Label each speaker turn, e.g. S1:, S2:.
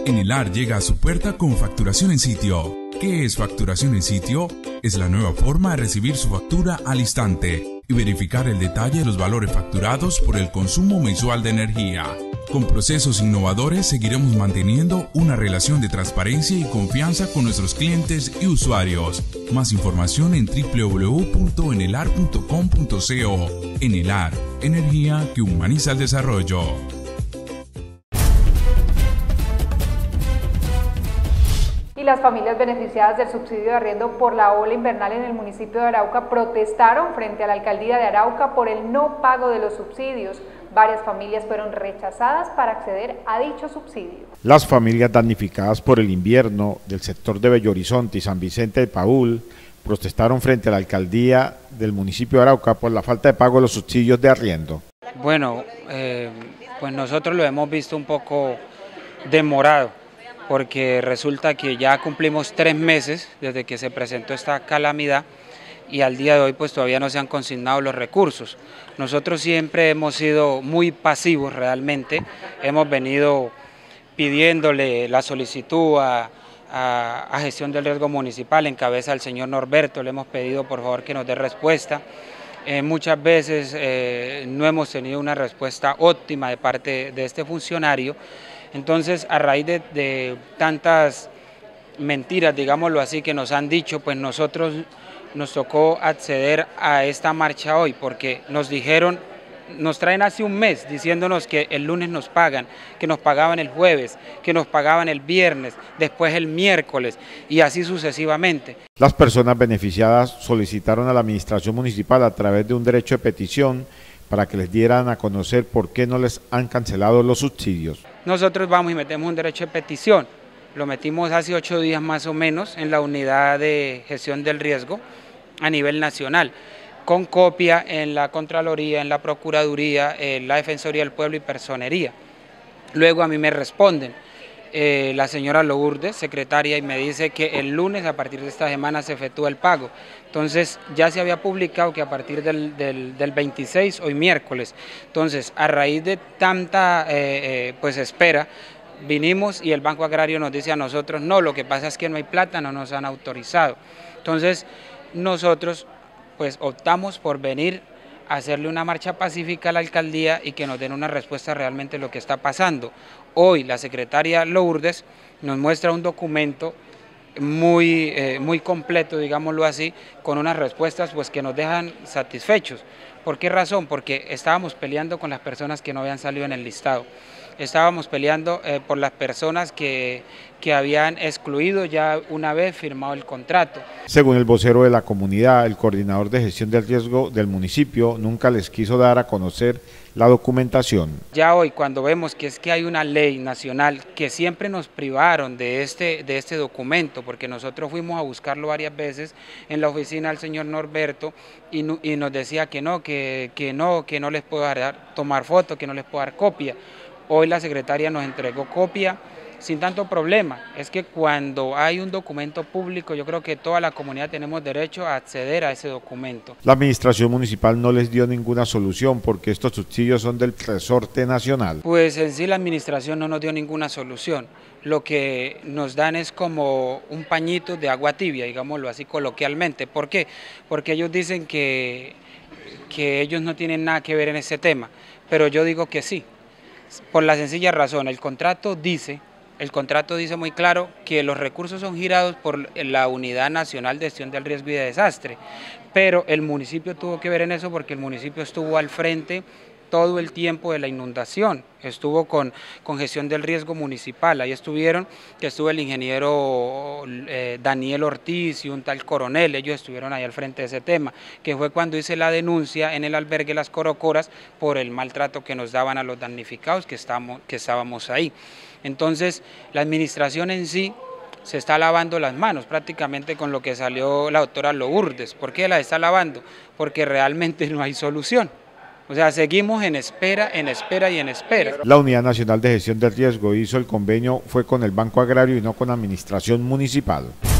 S1: Enelar llega a su puerta con facturación en sitio. ¿Qué es facturación en sitio? Es la nueva forma de recibir su factura al instante y verificar el detalle de los valores facturados por el consumo mensual de energía. Con procesos innovadores seguiremos manteniendo una relación de transparencia y confianza con nuestros clientes y usuarios. Más información en www.enelar.com.co. Enelar, energía que humaniza el desarrollo.
S2: Y las familias beneficiadas del subsidio de arriendo por la ola invernal en el municipio de Arauca protestaron frente a la alcaldía de Arauca por el no pago de los subsidios. Varias familias fueron rechazadas para acceder a dicho subsidio.
S3: Las familias damnificadas por el invierno del sector de Bello Horizonte y San Vicente de Paúl protestaron frente a la alcaldía del municipio de Arauca por la falta de pago de los subsidios de arriendo.
S4: Bueno, pues nosotros lo hemos visto un poco demorado, porque resulta que ya cumplimos 3 meses desde que se presentó esta calamidad y al día de hoy pues todavía no se han consignado los recursos. Nosotros siempre hemos sido muy pasivos realmente, hemos venido pidiéndole la solicitud a gestión del riesgo municipal en cabeza del señor Norberto, le hemos pedido por favor que nos dé respuesta. Muchas veces no hemos tenido una respuesta óptima de parte de este funcionario. Entonces, a raíz de tantas mentiras, digámoslo así, que nos han dicho, pues nosotros nos tocó acceder a esta marcha hoy, porque nos dijeron, nos traen hace un mes diciéndonos que el lunes nos pagan, que nos pagaban el jueves, que nos pagaban el viernes, después el miércoles y así sucesivamente.
S3: Las personas beneficiadas solicitaron a la administración municipal a través de un derecho de petición para que les dieran a conocer por qué no les han cancelado los subsidios.
S4: Nosotros vamos y metemos un derecho de petición, lo metimos hace 8 días más o menos en la unidad de gestión del riesgo a nivel nacional, con copia en la Contraloría, en la Procuraduría, en la Defensoría del Pueblo y Personería. Luego a mí me responden la señora Lourdes, secretaria, y me dice que el lunes a partir de esta semana se efectúa el pago. Entonces ya se había publicado que a partir del 26, hoy miércoles. Entonces a raíz de tanta pues espera, vinimos y el Banco Agrario nos dice a nosotros, no, lo que pasa es que no hay plata, no nos han autorizado. Entonces nosotros pues optamos por venir a hacerle una marcha pacífica a la alcaldía y que nos den una respuesta realmente de lo que está pasando. Hoy la secretaria Lourdes nos muestra un documento muy completo, digámoslo así, con unas respuestas pues que nos dejan satisfechos. ¿Por qué razón? Porque estábamos peleando con las personas que no habían salido en el listado. Estábamos peleando por las personas que habían excluido ya una vez firmado el contrato. Según el vocero de la comunidad, el coordinador de gestión del riesgo del municipio nunca les quiso dar a conocer la documentación. Ya hoy, cuando vemos que es que hay una ley nacional que siempre nos privaron de este documento, porque nosotros fuimos a buscarlo varias veces en la oficina del señor Norberto y nos decía que no les puedo tomar fotos, que no les puedo dar copia. Hoy la secretaria nos entregó copia sin tanto problema. Es que cuando hay un documento público, yo creo que toda la comunidad tenemos derecho a acceder a ese documento. La administración municipal no les dio ninguna solución porque estos subsidios son del resorte nacional. Pues en sí la administración no nos dio ninguna solución. Lo que nos dan es como un pañito de agua tibia, digámoslo así coloquialmente. ¿Por qué? Porque ellos dicen que ellos no tienen nada que ver en ese tema, pero yo digo que sí. Por la sencilla razón, el contrato dice muy claro que los recursos son girados por la Unidad Nacional de Gestión del Riesgo y de Desastre, pero el municipio tuvo que ver en eso porque el municipio estuvo al frente todo el tiempo de la inundación, estuvo con gestión del riesgo municipal, ahí estuvo el ingeniero Daniel Ortiz y un tal coronel, ellos estuvieron ahí al frente de ese tema, que fue cuando hice la denuncia en el albergue Las Corocoras por el maltrato que nos daban a los damnificados que estábamos ahí. Entonces la administración en sí se está lavando las manos prácticamente con lo que salió la doctora Lourdes. ¿Por qué la está lavando? Porque realmente no hay solución. O sea, seguimos en espera y en espera. La Unidad Nacional de Gestión del Riesgo hizo el convenio, fue con el Banco Agrario y no con la administración municipal.